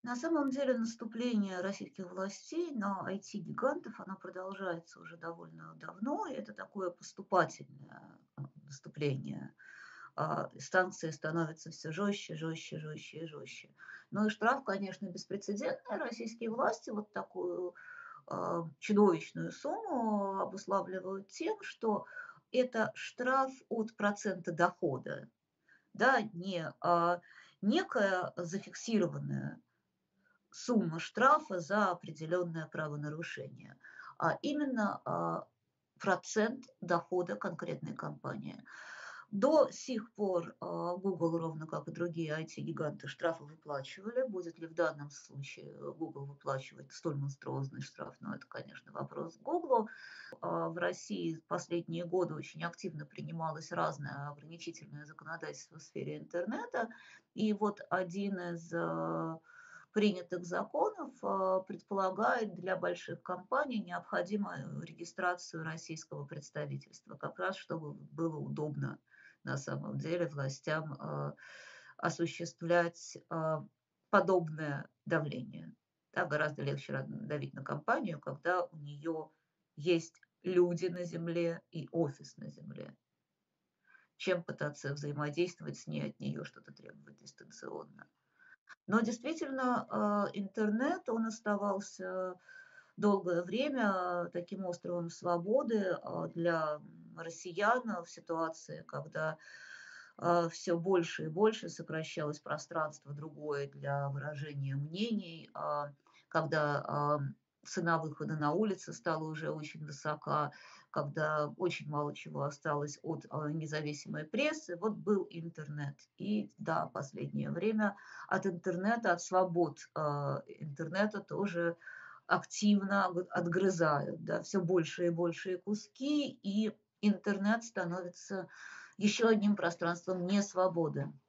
На самом деле наступление российских властей на IT-гигантов, оно продолжается уже довольно давно, и это такое поступательное наступление. Санкции становятся все жестче, жестче, жестче и жестче. Ну и штраф, конечно, беспрецедентный. Российские власти вот такую чудовищную сумму обуславливают тем, что это штраф от процента дохода, да, не некая зафиксированная сумма штрафа за определенное правонарушение, а именно процент дохода конкретной компании. До сих пор Google, ровно как и другие IT-гиганты, штрафы выплачивали. Будет ли в данном случае Google выплачивать столь монструозный штраф? Ну, это, конечно, вопрос к Google. В России в последние годы очень активно принималось разное ограничительное законодательство в сфере интернета. И вот один из принятых законов предполагает для больших компаний необходимую регистрацию российского представительства, как раз чтобы было удобно на самом деле властям осуществлять подобное давление. Да, гораздо легче давить на компанию, когда у нее есть люди на земле и офис на земле, чем пытаться взаимодействовать с ней, от нее что-то требовать дистанционно. Но действительно, интернет, он оставался долгое время таким островом свободы для россиян в ситуации, когда все больше и больше сокращалось пространство другое для выражения мнений, когда цена выхода на улицы стала уже очень высока, когда очень мало чего осталось от независимой прессы. Вот был интернет. И да, последнее время от интернета, от свобод интернета тоже активно отгрызают, да, все больше и большие куски, и интернет становится еще одним пространством несвободы.